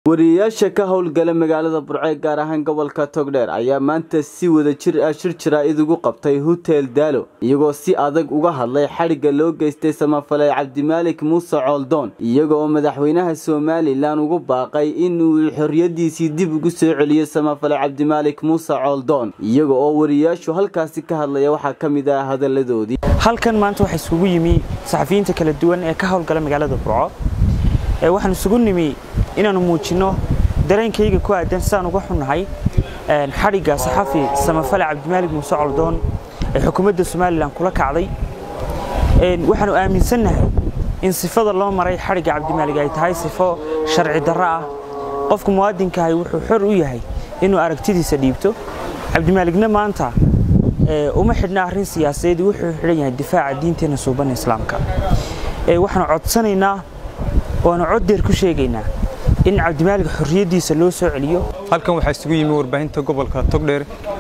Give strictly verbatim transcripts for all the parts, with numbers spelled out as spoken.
wariyaasha ka howlgala magaalada Burco gaar ahaan gobolka Togdheer ayaa maanta si wada jir ah shir jiraa'id ugu qabtay Hotel Daalo iyagoo si adag uga hadlay xariga loo geystay samafalay Cabdimaalik Muuse Coldoon iyagoo madaxweynaha Soomaaliland ugu baaqay inuu xorriyadiisii dib ugu soo celiyo samafalay Cabdimaalik Muuse Coldoon iyagoo oo wariyaashu halkaas ka hadlaya waxa kamid ah hadaladoodii halkan maanta waxa isugu yimi saxafiyiinta kala duwan ee ka howlgala magaalada Burco ee waxaan isugu nimi inaanu muujino dareenkayga ku aadan saan uga xunahay een xariga saxafi samafalay Cabdimaalik Muuse Coldoon ee xukuumadda Soomaaliland kula kacday een waxaanu aaminsanahay in sifada loo maray xariga Cabdimaalik ay tahay sifo sharci darro ah qofka muwaadinka ah wuxuu xor u yahay inuu aragtidiisa dhiibto Cabdimaalikna maanta ee uma xidhna arrin siyaasadeed wuxuu xidhan yahay difaaca diinteena suuban islaamka ee waxaanu codsanaynaa oo cod dheer ku sheegaynaa in Cabdimaalik xorriyadiisa loo soo celiyo halkan waxa isugu yimi warbaahinta gobolka Togdheer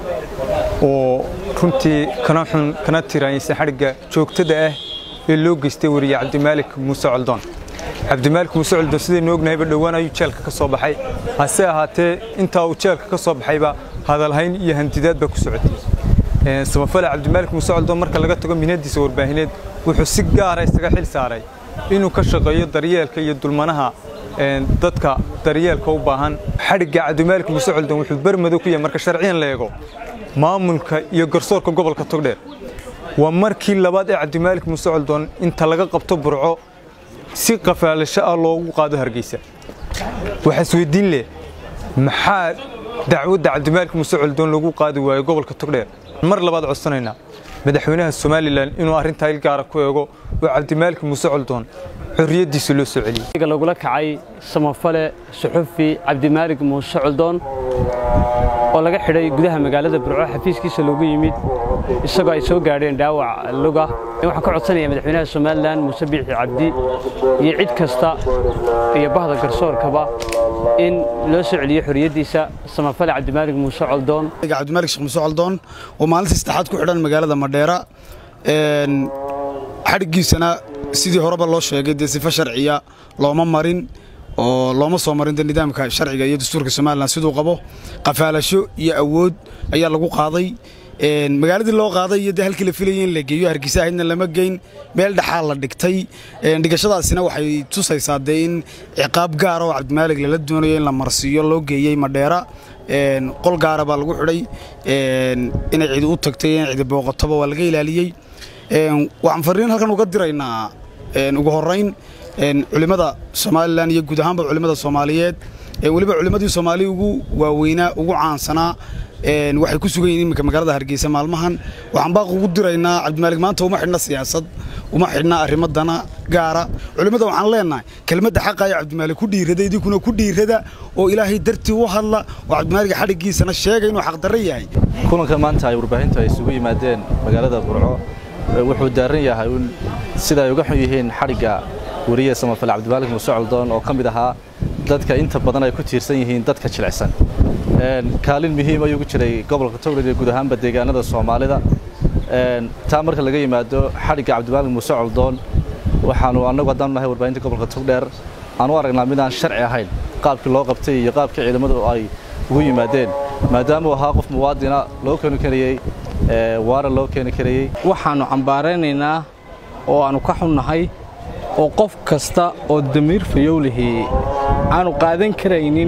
oo runtii kana xun kana tiraysan xariga joogtada ah ee loo geystay wariye Cabdimaalik Muuse Coldoon Cabdimaalik Muuse Coldoon sidoo ognahay ba dhawaan ayuu jeelka ka soo baxay hase ahaatee inta uu jeelka ka soo baxayba hadal hayn iyo hantidaad ba ku socotay ee samafalay Cabdimaalik Muuse Coldoon marka laga tago minadiisa warbaahineed wuxuu si gaar ah isaga xil saaray inuu ka shaqeeyo daryeelka iyo dulmanaha ee dadka daryeelka u baahan xariga Cabdimaalik Muuse Coldoon wuxuu barmado ku yahay marka sharciyan la eego maamulka iyo garsoorka gobolka Togdheer waa markii labaad ee Cabdimaalik Muuse Coldoon inta laga qabto Burco si qafaalasho ah loogu qaado Hargeysa waxa isweydiin leh maxaa dacwadda Cabdimaalik Muuse Coldoon lagu qaadi waayo gobolka Togdheer mar labaad codsanayna madaxweynaha Soomaaliland inuu arinta il gaar ah ku eego oo Cabdimaalik Muuse Coldoon xorriyadiisa loo soo celiyo iga lagu la kacay samafalay suxufi Cabdimaalik Muuse Coldoon oo laga xidhay gudaha magaalada Burco xafiiskiisa loogu yimid isagoo ay soo gaareen dhaawac luga waxaan ka codsanayaa madaxweynaha Soomaaliland Muuse Biixi Cabdi iyo cid kasta iyo bahda garsoorkaba in loo soo celiyo xorriyadiisa samafalay Cabdimaalik Muuse Coldoon Cabdimaalik Muuse Coldoon oo maalintii saddexaad ku xidhan magaalada Madheera een xarigiisana sidii horeba loo sheegay de sifa sharciya looma marin oo looma soo marin nidaamka sharciga iyo dastuurka Soomaaliland sidoo qabo qafaalasho iyo awood ayaa lagu qaaday een magaaladii loo qaaday iyo halkii la filayeen la geeyo Hargeysa ahna lama geyn meel dhaxal la dhigtay een dhigashadaasina waxay tusaysaa in ciqaab gaar ah oo Cabdimaalik la doonayo in la marsiyo loo geeyay Madheera een qol gaar ah baa lagu xidhay een inay cid u tagtay in cid booqataba waa laga ilaaliyay een waxaan fariin halkan uga diraynaa een ugu horeyn een culimada Soomaaliland iyo guud ahaanba culimada Soomaaliyeed ee waliba culimadii Soomaaliya ugu waaweynaa ugu caansanaa een waxay ku sugan yihiin magaalada Hargeysa maalmahan waxaan baaq ugu diraynaa Cabdimaalik maanta uma xidhna siyaasad uma xidhna arrimadana gaara culimada waxaan leenahay kelmadda xaq ah Cabdimaalik ku dhiiraday idinku ku dhiirada oo Ilaahay dartii u hadla oo Cabdimaalik xarigiisana sheegay inuu xaq darro yahay kulanka maanta ay warbaahinta ay isugu yimaadeen magaalada Burco wuxuu daaran yahay sida ay uga xun yihiin xariga wariye samafalay Cabdimaalik Muuse Coldoon oo kamid ahaa dadka inta badan ay ku tiirsan yihiin dadka jilicsan een kaalin muhiim ah ugu jiray gobolka Togdheer iyo guud ahaanba deegaanada Soomaalida een taa marka laga yimaado xariga Cabdimaalik Muuse Coldoon waxaanu anagu haddaan nahay warbaahinta gobolka Togdheer aan u aragnaa mid aan sharci ahayn qaabkii loo qabtay iyo qaabkii ciidamadu ay ugu yimaadeen maadaama uu ahaa qof muwaadina loo keeni karayay ee waara loo keeni karayay waxaanu cambaaraynaynaa oo aanu ka xunnahay oo qof kasta oo damiir fayowlihii aanu qaadan karaynin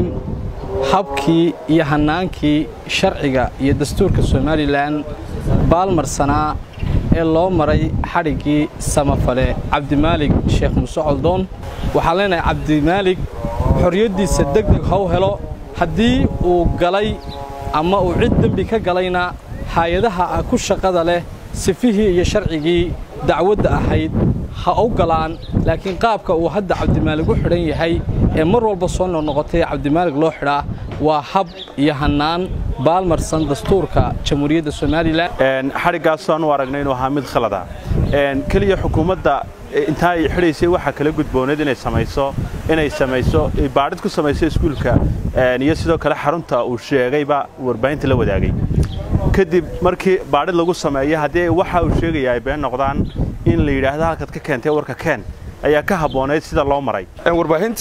habkii iyo hanaankii sharciga iyo dastuurka Soomaaliland baalmarsanaa ee loo maray xarigii samafalay Cabdimaalik Sheekh Muuse Coldoon waxaa leenahay Cabdimaalik xorriyadiisa degdeg ha u helo haddii uu galay ama uu cid dambi ka galayna hay'adaha ku shaqada leh sifihii iyo sharcigii dacwadda ahayd ha u galaan laakiin qaabka uu hadda Cabdimaalik u xidhan yahay ee mar walba soo noqotay Cabdimaalik loo xidhaa waa hab iyo hanaan baalmarsan dastuurka jamhuuriyadda Soomaaliland een xarigaas aan u aragnay inuu ahaa mid khalad ah een kaliya xukuumadda inta ay xidhaysay waxa kala gudbooneed inay samayso inay samayso baadhid ku samayso iskuulka een iyo sidoo kale xarunta uu sheegayba warbaahinta la wadaagay kadib markii baadhid lagu sameeyo hadii waxa uu sheegayay been noqdaan in la yiraahdo halka ka keentay warka keen ayaa ka habooneed sida loo maray warbaahinta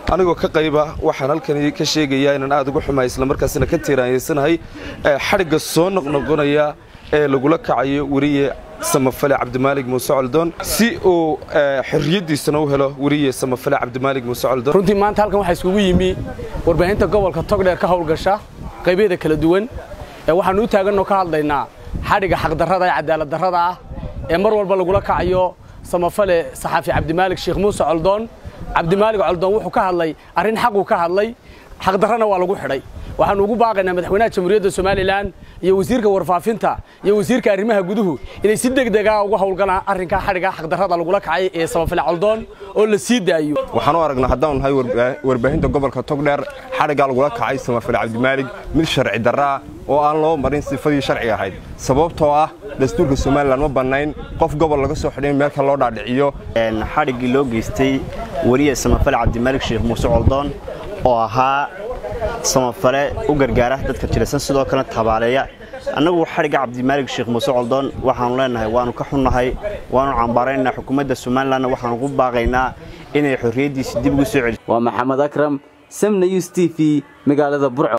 anigoo ka qayba waxaan halkani ka sheegayaa inaan aad ugu xumahay isla markaasina ka tiiraanyeysanahay xadhigga soo noqnoqonaya ee lagula kacayo wariye samafale cabdimaalig muuse coldoon si uu xorriyadiisana u helo wariye samafale cabdimaalig muuse coldoon runtii maanta halkan waxaa isugu yimi warbaahinta gobolka togdheer ka howlgasha qaybaheeda kala duwan waxaan u taaganoo ka hadlaynaa xadhigga xaqdarrada ee cadaalad darrada ah ee mar walba lagula kacayo samafale saxaafi cabdimaalig sheekh muuse coldoon cabdimaalig coldoon wuxuu ka hadlay arrin xaquu ka hadlay xaqdarrana waa lagu xidhay waxaan ugu baaqaynaa madaxweynaha jamhuuriyadda Soomaaliland iyo wasiirka warfaafinta iyo wasiirka arrimaha guduhu inay si degdeg ah uga howlgalaan arrinka xadhigga xaqdarrada lagula kacay ee samafale coldoon oo la sii daayo waxaan u aragnaa haddaan nahay warbaahinta gobolka togdheer xadhigga lagula kacay samafale cabdimaalig mid sharci darra oo aan loo marin sifadii sharci ahayd sababtoo ah dastuurka Soomaaliland ma banayn qof gobol laga soo xidhay meel kale loo dhaadhiciyo xadhiggii loo geystay wariye samafale cabdimaalig sheekh muuse coldoon oo ahaa samafale u gargaara dadka jilicsan sidoo kale tabaaleeya annagu xadhigga cabdimaalig sheekh muuse coldoon waxaanu leenahay waanu ka xunnahay waanu cambaaraynaa xukuumadda Soomaaliland waxaanu ugu baaqaynaa inay xorriyadiisa dib ugu soo celiso waa maxamed akram samna news t v magaalada burco.